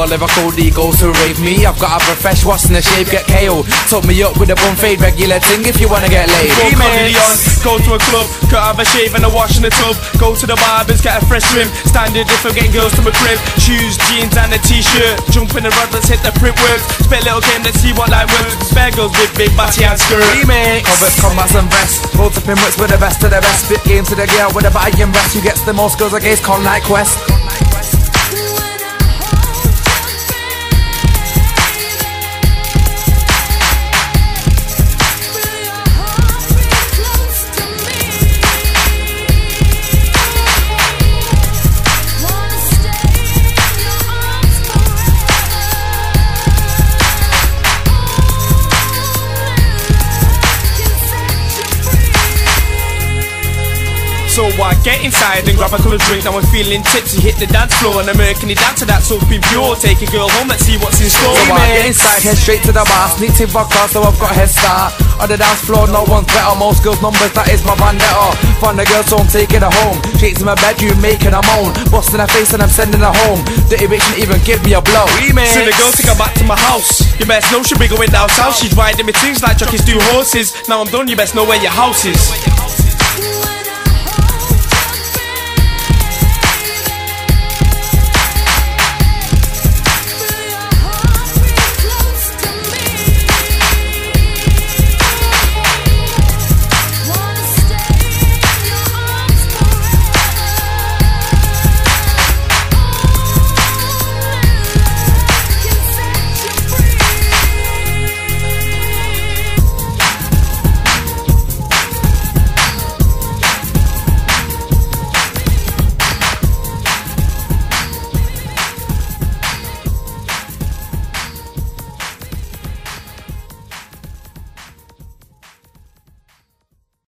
your lyrical goes to rave me. I've got a fresh wash in the shape, get KO. Top me up with a bun fade, regular thing if you wanna get laid. Go to a club, cut have a shave and a wash in the tub. Go to the barbers, get a fresh trim. Standard if I'm getting girls to my crib. Shoes, jeans and a t-shirt. Jump in the rod, let's hit the print work. Spit a little game, let's see what life works. Spare girls with big body and skirt. Covered, combats and vests. Roll to pin with the best of the best. Fit game to the girl with the body and breast. Who gets the most girls against con like Quest. So I get inside and grab a coloured drink. Now I'm feeling tipsy, hit the dance floor and I'm making it down to that soapy pure. Take a girl home, let's see what's in store. So I get inside, head straight to the bar. Sneak to vodka, so I've got a head start. On the dance floor, no one's better. Most girls' numbers, that is my vendetta. Find the girl, so I'm taking her home. Straight to my bedroom, making her moan. Busting her face and I'm sending her home. Dirty bitch didn't even give me a blow. So the girl take her back to my house. You best know she'll be going down south. She's riding me things like jockeys do horses. Now I'm done, you best know where your house is.